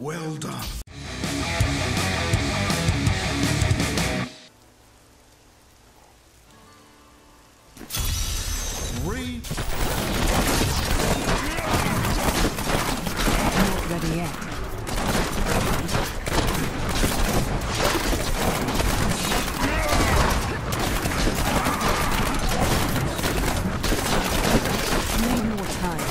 Well done. Not ready yet. Need more time.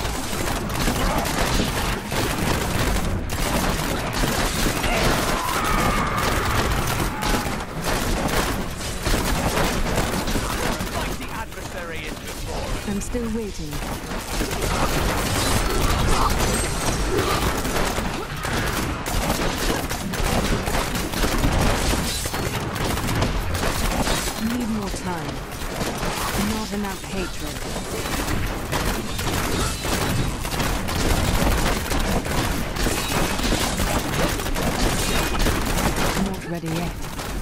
I'm still waiting. Need more time. Not enough hatred. Not ready yet.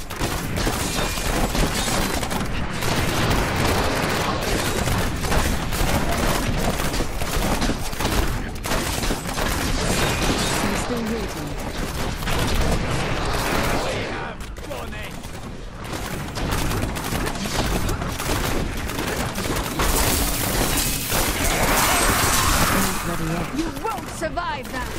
You won't survive that!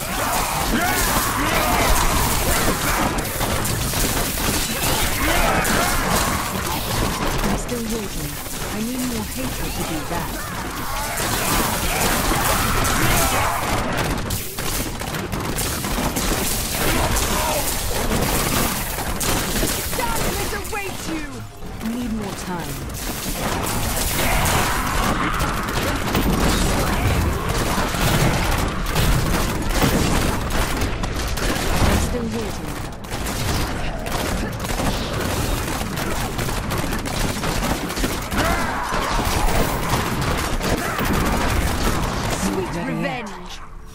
I'm still waiting. I need more hatred to do that. Darkness awaits you! Need more time. Still waiting. Sweet revenge.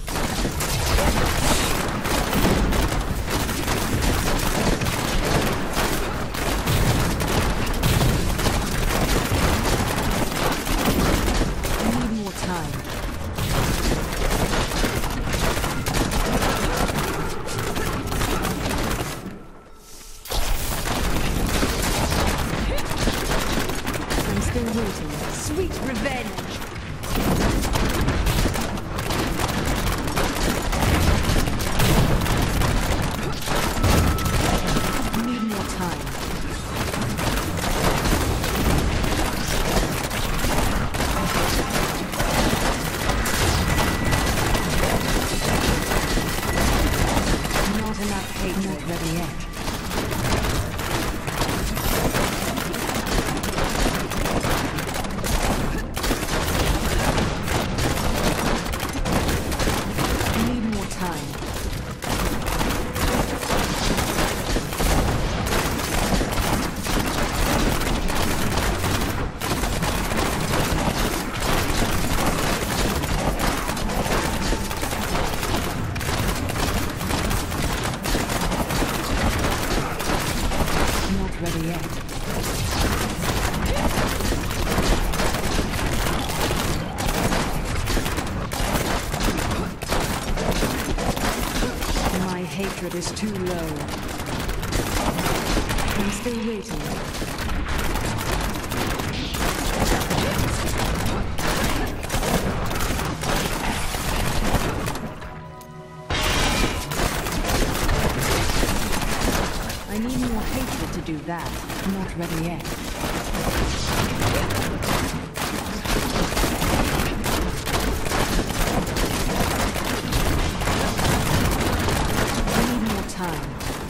I need more time. Still waiting. Sweet revenge! Need more time. Not enough hate. Not ready yet. Ready yet. My hatred is too low. I'm still waiting. I need more hatred to do that. Not ready yet. I need more time.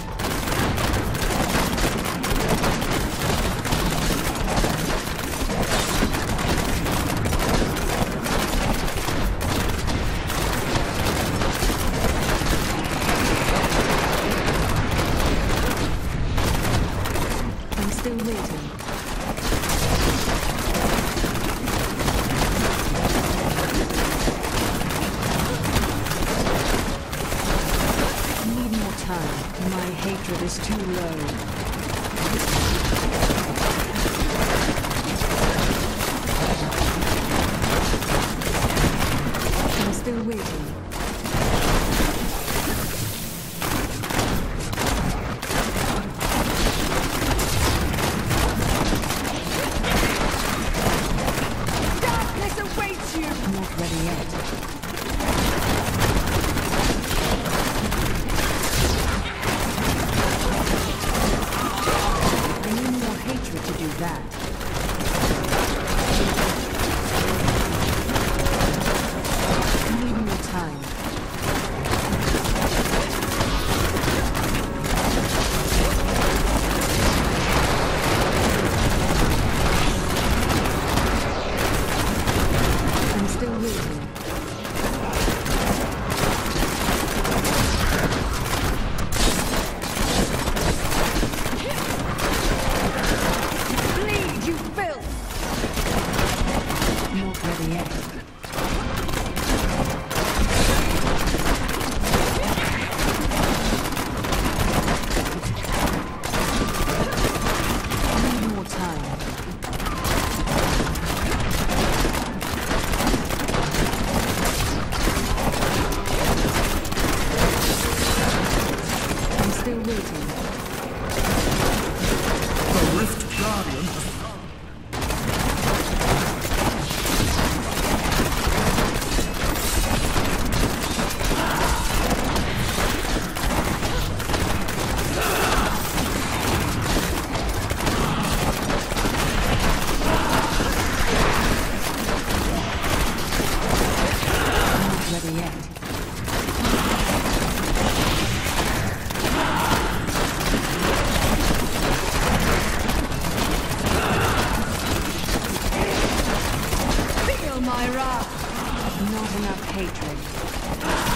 Still waiting. Need more time. My hatred is too low. I'm still waiting. waiting. The Rift Guardian has Ready yet. Feel my wrath. Not enough hatred.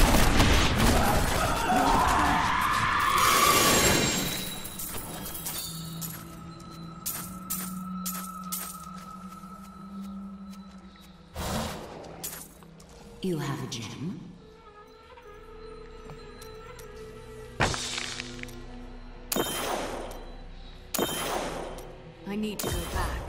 You have a gem? I need to go back.